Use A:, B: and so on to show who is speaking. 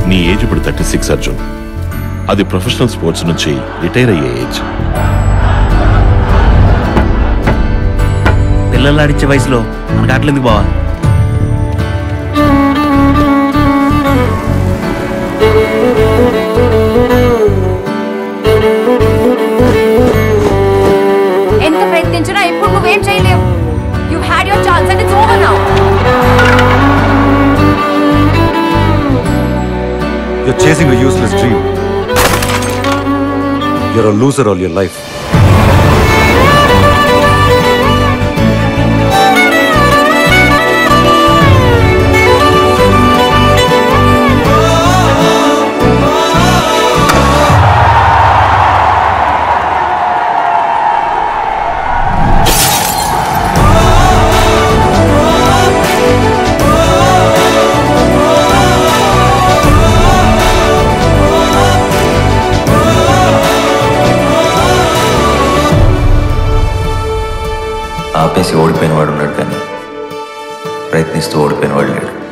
A: నీ ఏజ్ ఇప్పుడు 36 అర్జున్. అది ప్రొఫెషనల్ స్పోర్ట్స్ నుంచి రిటైర్ అయ్యే ఏజ్.
B: పిల్లలు ఆడించే వయసులో మనకు ఆటలేందుకు బావా?
C: ఎంత ప్రయత్నించినా ఇప్పుడు నువ్వేం చేయలేవు. You've had your chance and it's over now.
D: You're chasing a useless dream. You're a loser all your life.
E: ఆపేసి ఓడిపోయిన వాడు ఉన్నాడు, కానీ ప్రయత్నిస్తూ ఓడిపోయిన వాడు లేడు.